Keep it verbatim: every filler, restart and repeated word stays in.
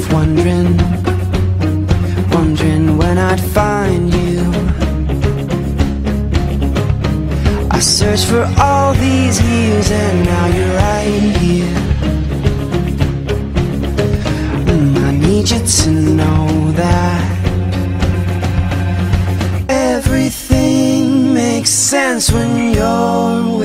wondering, wondering when I'd find you. I searched for all these years and now you're right here. mm, I need you to know that everything makes sense when you're